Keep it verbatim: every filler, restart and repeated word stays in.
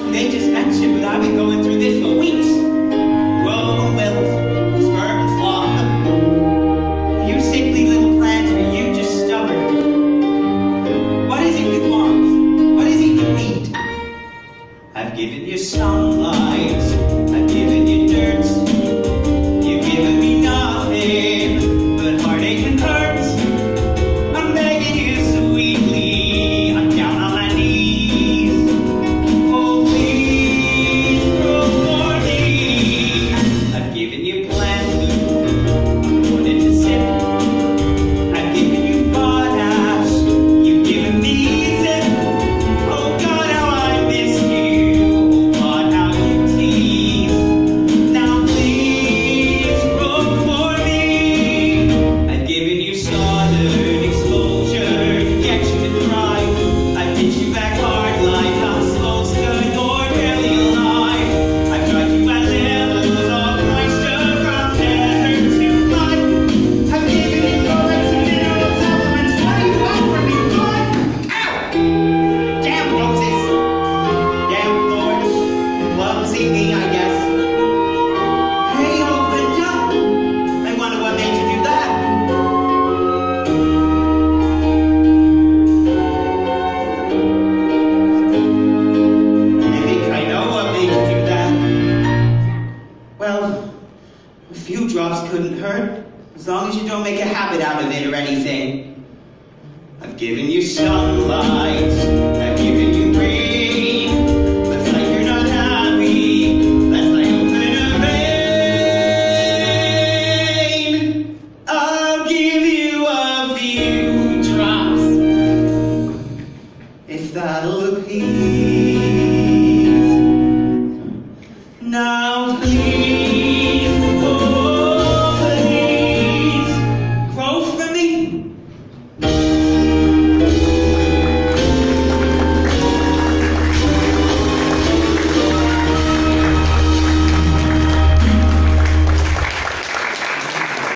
they just mentioned, but I've been going through this for weeks. Growing wealth, sperm and flock. You sickly little plant, are you just stubborn? What is it you want? What is it you need? I've given you sunlight, I've given you dirt. You've given me nothing but heartache and hurt. I'm begging you sweetly, I'm down on my knees. Oh, please grow for me. I've given you plant food, I'm put it to sip. I've given you potash, you've given me zip. Oh God, how I miss you. Oh God, how you tease. Now please grow for me. I've given you solid exposure to get you to thrive. I've hit you back hard like I'm slow stood or barely alive. I've tried you at levels of moisture from desert to life. I've given you products and mineral supplements. What do you want from me, God? Ow! Damn roses! Damn thorns! Clumsy me, I guess. Hey, opened up. I wonder what made you do that. I think I know what made you do that. Well, a few drops couldn't hurt, as long as you don't make a habit out of it or anything. I've given you sunlight, I've given you rain.